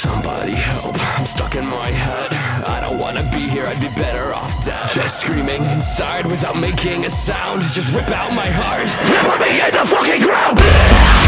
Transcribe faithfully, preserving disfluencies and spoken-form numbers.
Somebody help, I'm stuck in my head. I don't wanna be here, I'd be better off dead. Just screaming inside without making a sound. Just rip out my heart and put me in the fucking ground.